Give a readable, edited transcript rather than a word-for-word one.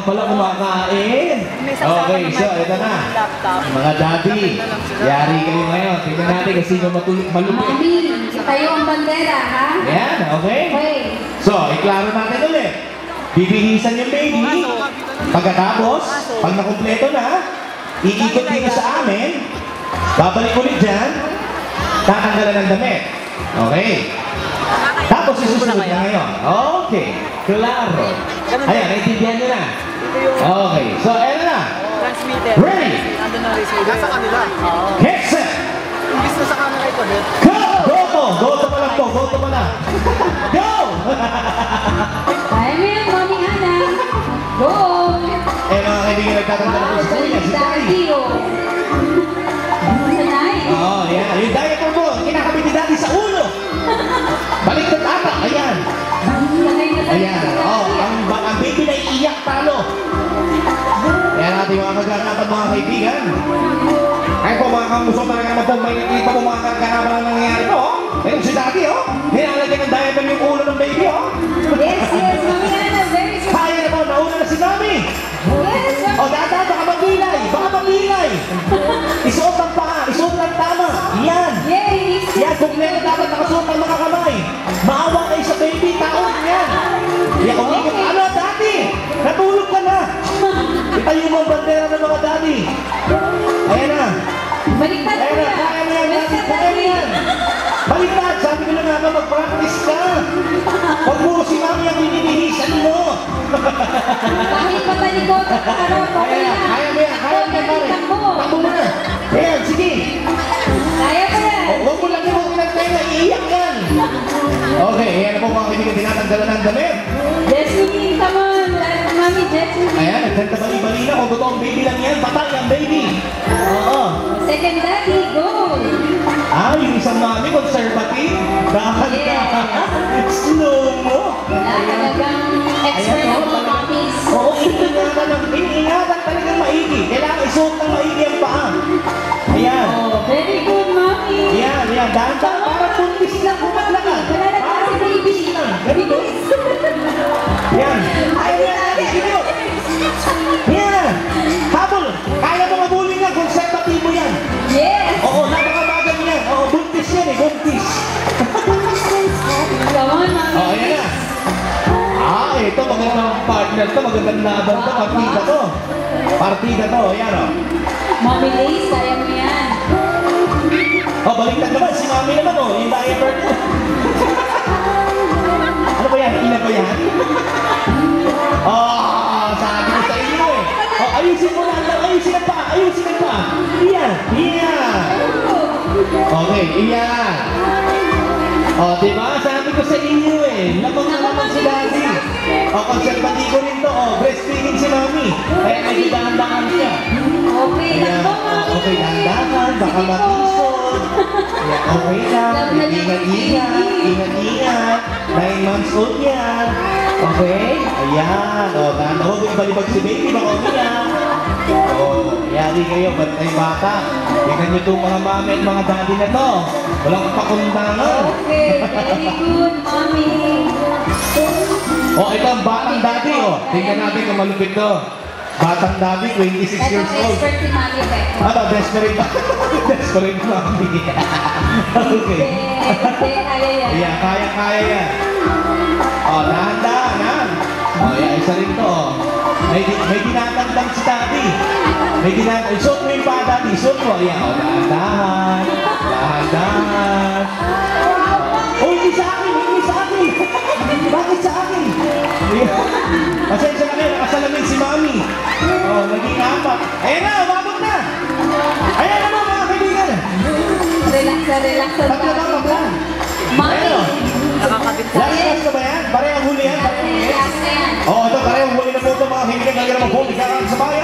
naman pala kumakain. Okay, so ito na. Mga daddy, yari kayo ngayon. Tingnan natin kung sino malupit. Mami, tayo ang bandera, ha? Yan, okay? Okay. So, iklaro natin ulit. Bibihisan yung baby. Pagkatapos, pag nakumpleto na, iikot dito sa amin. Babalik ulit dyan. Tatanggalan ng damit. Okay. Tapos isusunod na ngayon. Okay. Klaro. Ayan, naintindihan nyo na. Okay. So, ayan na. Ready? Nasa kanila. Get set. Imbis na sa camera ito, Beth. Go! Go! Go to pa lang po. Go to pa lang. Go! Kaya mo yan, Mami Ana. Go! Eh, mga kaibigan, nagtatanda na po sa kuya, si Daddy. Oo, yan. Yung diaper mo, kinakabit ni Daddy sa ulo. Baliktad ata. Ayan. Ayan. Oh, ang baby na iiyak talo. Ayan natin mga kaganapan, mga kaibigan. Ay po mga kamuso, talaga naman po may nakita po mga kaganapan na nangyayari po. Ayun si Daddy, oh. Nilalagyan ng diaper yung ulo ng baby, oh. Yes, yes, Mami Ana. Very good. Kaya na po, nauna na si Mami. Yes, O, dada, baka magbilay. Baka magbilay. Isuot ang paa. Isuot ang tama. Yan. Yay! Yan, kumpleto dapat nakasuot ang mga kamay. Maawa kayo sa baby, taon yan. Yan, umikot. Ano, Daddy? Natulog ka na. Itayo mo ang bandera ng mga Daddy. Ayan na. Baliktad Ayan na, kuya. kaya na yan, Daddy. Kaya na yan. Baliktad, sabi ko na nga, mag-practice ka. Huwag mo si Mami ang binibinihisan mo. Kahit patalikot, ano, okay Kaya na. mo yan, kaya mo yan, pare. Takbo mo na. Ayan, sige. Kaya ko yan. Huwag mo lang yung pinagtayo, iiyak yan. Okay, ayan na po mga kaibigan, tinatanggalan ng damit. Jessie, come on. Mami, Jessie. Ayan, nagkanta-bali-bali na. Kung totoong baby lang yan, patay ang baby. Oo. Second Daddy, go. Ah, yung isang mami, conservative. Dahan-dahan. Slow mo. Talagang expert ang mga mommies. Oo, ingatan talagang maigi. Kailangan isuot ng maigi ang paa. Ayan. Oh, very good, Mami. Ayan, ayan. Dahan-dahan. Parang puntis lang. Bumatla ka. Wala na kasi baby. Ganito. Yan. Ayan. Sige. Yan. Habol. Kaya mo mabulin yan. Konservatibo yan. Yes. Oo, napakabagal yan. Oo, buntis yan eh. Buntis. Come on, Mami. Oo, ayan na. Ah, ito. Magandang partner to. Magandang laban to. Partida to. Partida to. Ayan o. Mami Lace, kaya mo yan. Oh, baliktad naman. Si Mami naman o. Yung diaper niya. Ano ba yan? Ina ba yan? Oh, sabi ko sa inyo eh. Oh, ayusin mo na. Ayusin ang paa. Ayusin ang paa. Iyan. Iyan. Okay, iyan. Oh, diba? Sabi ko sa inyo eh. Labang na naman si Daddy. Oh, konservatibo rin to. Oh, breastfeeding si Mami. Kaya may dahan-dahan siya. Okay lang po, Mami. Okay, dahan-dahan. Baka mag-isod. Okay lang. Ingat-ingat. Ingat-ingat. 9 months old yan. Okay? Ayan. O, huwag yung balibag si baby. Baka umiyak. O, yari kayo. Ba't ay bata? Tingnan nyo itong mga mami at mga daddy na to. Walang pakundangan. Okay, very good, Mami. O, ito ang batang daddy. O, tingnan natin kung malupit to. Batang daddy, 26 Ito years old. expert si Mami Beck. Ano, desperate ba? Desperate mami. Okay. Kaya yan. Ayan, kaya yan. O, dahan-dahan, ha? O, ayan, isa rin to. May dinatagdag si Daddy. May dinatagdag. Isuot mo yung pa, Daddy. Isuot mo. Ayan, o, dahan-dahan. Dahan-dahan. O, hindi sa akin. Hindi sa akin. Bakit sa akin? Pasensya na kayo. Nakasalamin si Mami. O, naging apat. Ayan na, umabot na. Ayan na mga kaibigan. Relax na, relax na. Pagkakapagka. Mami. Nakakabit sa Last na ba yan? Parehang huli yan? Last na yan. Oo, ito parehang huli na po ito mga kaibigan. Nagkira mag-huli ka sa bayan.